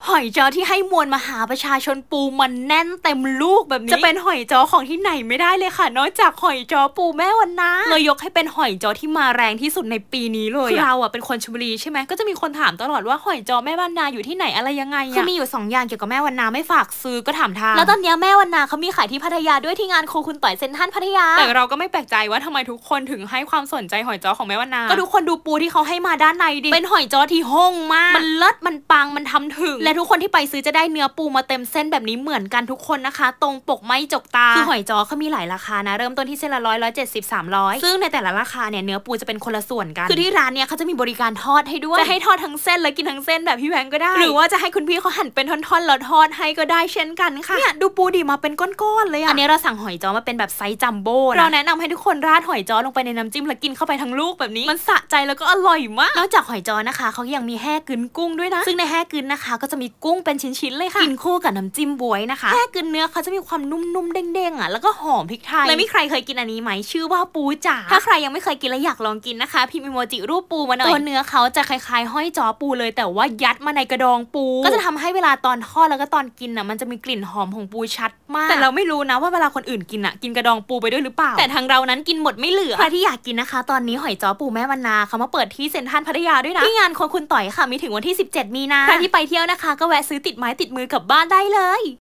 หอยจ้อที่ให้มวลมหาประชาชนปูมันแน่นเต็มลูกแบบนี้จะเป็นหอยจ้อของที่ไหนไม่ได้เลยค่ะนอกจากหอยจ้อปูแม่วันนาเลยยกให้เป็นหอยจ้อที่มาแรงที่สุดในปีนี้เลยคือเราเป็นคนชลบุรีใช่ไหมก็จะมีคนถามตลอดว่าหอยจ้อแม่วันนาอยู่ที่ไหนอะไรยังไงคือมีอยู่2อย่างเกี่ยวกับแม่วันนาไม่ฝากซื้อก็ถามทางแล้วตอนนี้แม่วันนาเขามีขายที่พัทยาด้วยที่งานโคคุณต่อยเซ็นทรัลพัทยาแต่เราก็ไม่แปลกใจว่าทำไมทุกคนถึงให้ความสนใจหอยจ้อของแม่วันนาก็ทุกคนดูปูที่เขาให้มาด้านในดิเป็นหอยจ้อที่ห้องมากมันเลิศมันปังมันทำถึงและทุกคนที่ไปซื้อจะได้เนื้อปูมาเต็มเส้นแบบนี้เหมือนกันทุกคนนะคะตรงปกไม่จกตาคือหอยจ้อเขามีหลายราคานะเริ่มต้นที่เส้นละ100 170 300ซึ่งในแต่ละราคาเนี่ยเนื้อปูจะเป็นคนละส่วนกันคือที่ร้านเนี่ยเขาจะมีบริการทอดให้ด้วยจะให้ทอดทั้งเส้นและกินทั้งเส้นแบบพี่แบงก์ก็ได้หรือว่าจะให้คุณพี่เขาหั่นเป็นท่อนๆแล้วทอดให้ก็ได้เช่นกันค่ะเนี่ยดูปูดิมาเป็นก้อนๆเลยอันนี้เราสั่งหอยจ้อมาเป็นแบบไซส์จัมโบ้เราแนะนำให้ทุกคนราดหอยจ้อลงไปในน้ำจิ้มแล้วกินเข้าไปทั้งลูกแบบนี้มันสะใจแล้วก็อร่อยมากนอกจากหอยจ้อนะคะเขายังมีแห่กึนกุ้งด้วยนะซึ่งในแห่กึนนะคะก็จะมีกุ้งเป็นชิ้นๆเลยค่ะกินคู่กับน้ำจิ้มบวยนะคะแห่กึนเนื้อเขาจะมีความนุ่มๆเด้งๆอ่ะแล้วก็หอมพริกไทยเลยมีใครเคยกินอันนี้ไหมชื่อว่าปูจ๋าถ้าใครยังไม่เคยกินและอยากลองกินนะคะพิมพ์อีโมจิรูปปูมาหน่อยตัวเนื้อเขาจะคล้ายๆห้อยจ้อปูเลยแต่ว่ายัดมาในกระดองปูก็จะทำให้เวลาตอนทอดแล้วก็ตอนกินอ่ะมันจะมีกลิ่นหอมของปูชัดมากแต่เราไม่รู้นะว่าเวลาคนอื่นกินอ่ะกินกระดองปูไปด้วยหรือเปล่าแต่ทางเรานั้นกินหมดไม่เหลือใครที่อยากกินนะคะตอนนี้หอยจ้อปูแม่วันนาเขามาเปิดที่เซ็นทรัลพัทยาด้วยนะที่งานโคคุณต่อยค่ะมีถึงวันที่17 มีนาใครที่ไปเที่ยวนะคะก็แวะซื้อติดไม้ติดมือกลับบ้านได้เลย